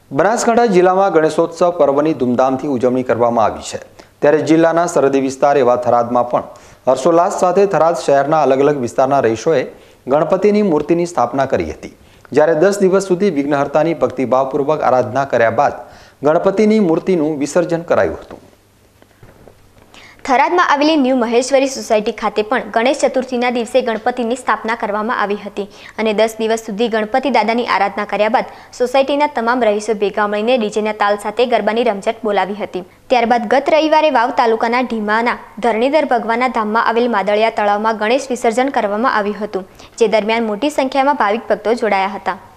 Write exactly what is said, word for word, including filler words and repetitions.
બનાસકાંઠા જિલ્લામાં ગણેશોત્સવ પર્વની ધૂમધામથી ઉજવણી કરવામાં આવી છે। ત્યારે જિલ્લાના સરહદી વિસ્તાર એવા થરાદમાં પણ હર્ષોલ્લાસ સાથે થરાદ શહેરના અલગ અલગ વિસ્તારના રહીશોએ ગણપતિની મૂર્તિની સ્થાપના કરી હતી। જ્યારે દસ દિવસ સુધી વિઘ્નહર્તાની ભક્તિભાવપૂર્વક આરાધના કર્યા બાદ ગણપતિની મૂર્તિનું વિસર્જન કરાયું હતું। થરાદમાં આવેલી ન્યૂ મહેશ્વરી સોસાયટી ખાતે પણ ગણેશ ચતુર્થીના દિવસે ગણપતિની સ્થાપના કરવામાં આવી હતી અને દસ દિવસ સુધી ગણપતિ દાદાની આરાધના કર્યા બાદ સોસાયટીના તમામ રહીશો ભેગા મળીને ડીજેના તાલ સાથે ગરબાની રમઝટ બોલાવી હતી। ત્યારબાદ ગત રવિવારે વાવ તાલુકાના ઢીમાના ધરણીધર ભગવાનના ધામમાં આવેલ માદળિયા તળાવમાં ગણેશ વિસર્જન કરવામાં આવ્યું હતું, જે દરમિયાન મોટી સંખ્યામાં ભાવિક ભક્તો જોડાયા હતા।